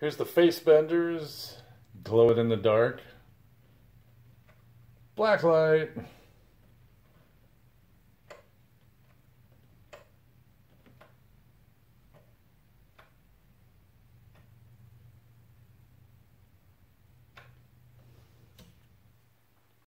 Here's the face benders. Glow it in the dark. Black light.